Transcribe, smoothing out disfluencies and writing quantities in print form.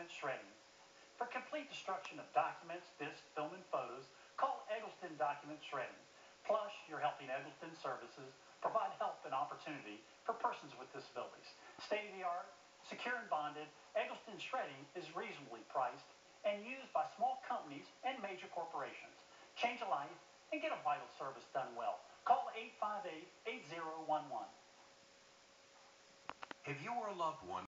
Shredding. For complete destruction of documents, discs, film, and photos, call Eggleston Document Shredding. Plus, you're helping Eggleston Services provide help and opportunity for persons with disabilities. State-of-the-art, secure and bonded, Eggleston Shredding is reasonably priced and used by small companies and major corporations. Change a life and get a vital service done well. Call 858-8011. If you or a loved one